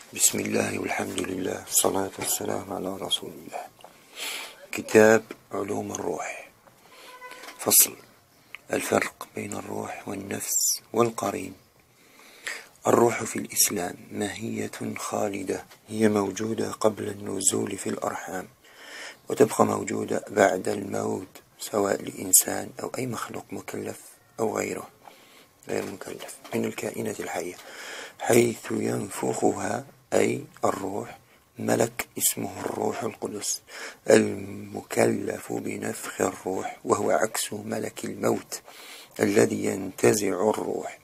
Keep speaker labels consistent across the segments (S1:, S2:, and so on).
S1: بسم الله والحمد لله والصلاة والسلام على رسول الله. كتاب علوم الروح. فصل: الفرق بين الروح والنفس والقرين. الروح في الإسلام ماهية خالدة، هي موجودة قبل النزول في الأرحام وتبقى موجودة بعد الموت، سواء لإنسان أو أي مخلوق مكلف أو غير مكلف من الكائنات الحية، حيث ينفخها أي الروح ملك اسمه الروح القدس المكلف بنفخ الروح، وهو عكس ملك الموت الذي ينتزع الروح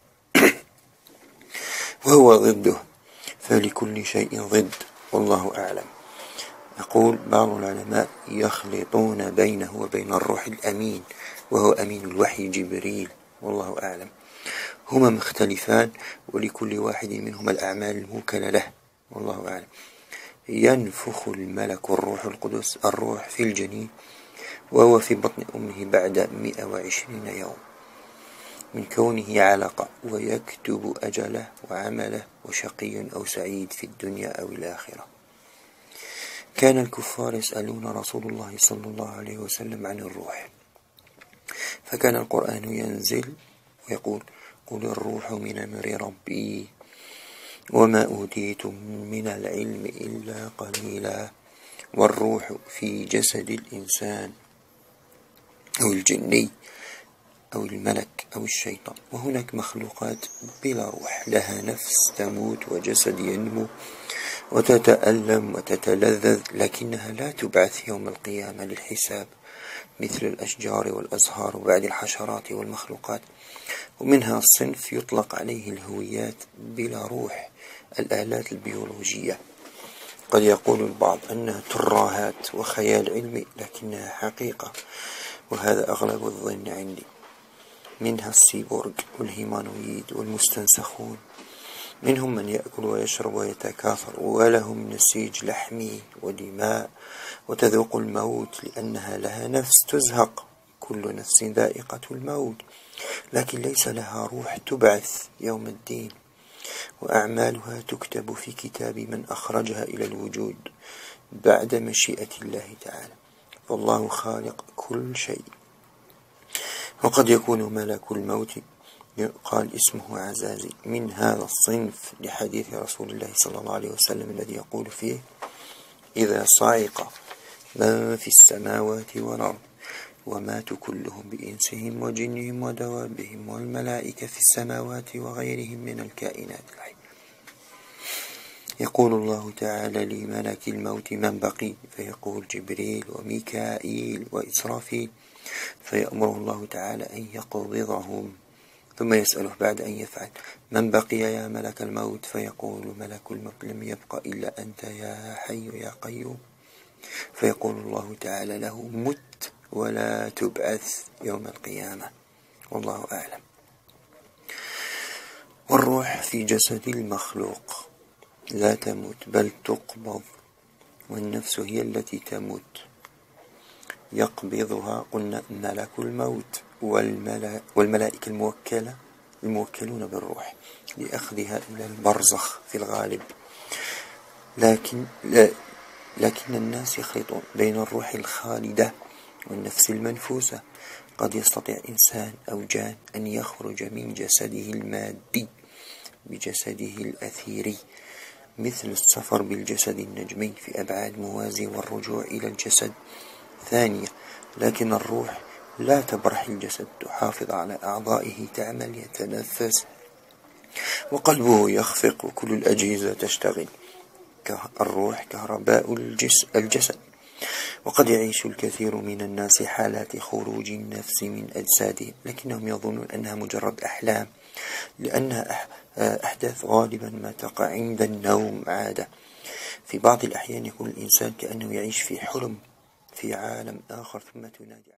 S1: وهو ضده، فلكل شيء ضد، والله أعلم. يقول بعض العلماء: يخلطون بينه وبين الروح الأمين وهو أمين الوحي جبريل، والله أعلم. هما مختلفان ولكل واحد منهما الأعمال الموكلة له، والله أعلم. ينفخ الملك الروح القدس الروح في الجنين وهو في بطن أمه بعد 120 يوم من كونه علقة، ويكتب أجله وعمله وشقي أو سعيد في الدنيا أو الآخرة. كان الكفار يسألون رسول الله صلى الله عليه وسلم عن الروح، فكان القرآن ينزل ويقول: قل الروح من أمر ربي وما أوتيتم من العلم إلا قليلا. والروح في جسد الإنسان أو الجني أو الملك أو الشيطان. وهناك مخلوقات بلا روح، لها نفس تموت وجسد ينمو وتتألم وتتلذذ، لكنها لا تبعث يوم القيامة للحساب، مثل الأشجار والأزهار وبعد الحشرات والمخلوقات. ومنها الصنف يطلق عليه الهويات بلا روح، الآلات البيولوجية. قد يقول البعض أنها ترهات وخيال علمي، لكنها حقيقة، وهذا أغلب الظن عندي. منها السيبورغ والهيمانويد والمستنسخون، منهم من يأكل ويشرب ويتكاثر ولهم نسيج لحمي ودماء وتذوق الموت لأنها لها نفس تزهق، كل نفس ذائقة الموت، لكن ليس لها روح تبعث يوم الدين، وأعمالها تكتب في كتاب من أخرجها إلى الوجود بعد مشيئة الله تعالى، فالله خالق كل شيء. وقد يكون ملك الموت قال اسمه عزازي من هذا الصنف، لحديث رسول الله صلى الله عليه وسلم الذي يقول فيه: إذا صعق من في السماوات والأرض وماتوا كلهم بإنسهم وجنهم ودوابهم والملائكة في السماوات وغيرهم من الكائنات الحية، يقول الله تعالى لملك الموت: من بقي؟ فيقول جبريل وميكائيل وإسرافيل، فيأمره الله تعالى أن يقبضهم، ثم يسأله بعد أن يفعل: من بقي يا ملك الموت؟ فيقول ملك الموت: لم يبق إلا أنت يا حي يا قيوم. فيقول الله تعالى له: مت ولا تبعث يوم القيامة، والله أعلم. والروح في جسد المخلوق لا تموت بل تقبض، والنفس هي التي تموت، يقبضها قلنا ملك الموت والملائكة الموكلون بالروح لأخذها إلى البرزخ في الغالب. لكن الناس يخلطون بين الروح الخالدة والنفس المنفوسة. قد يستطيع إنسان أو جان أن يخرج من جسده المادي بجسده الأثيري، مثل السفر بالجسد النجمي في أبعاد موازية والرجوع إلى الجسد ثانية، لكن الروح لا تبرح الجسد، تحافظ على أعضائه، تعمل، يتنفس وقلبه يخفق وكل الأجهزة تشتغل. الروح كهرباء الجسد. وقد يعيش الكثير من الناس حالات خروج النفس من أجسادهم، لكنهم يظنون أنها مجرد أحلام، لأنها أحداث غالبا ما تقع عند النوم عادة. في بعض الأحيان يكون الإنسان كأنه يعيش في حلم في عالم آخر، ثم تنادي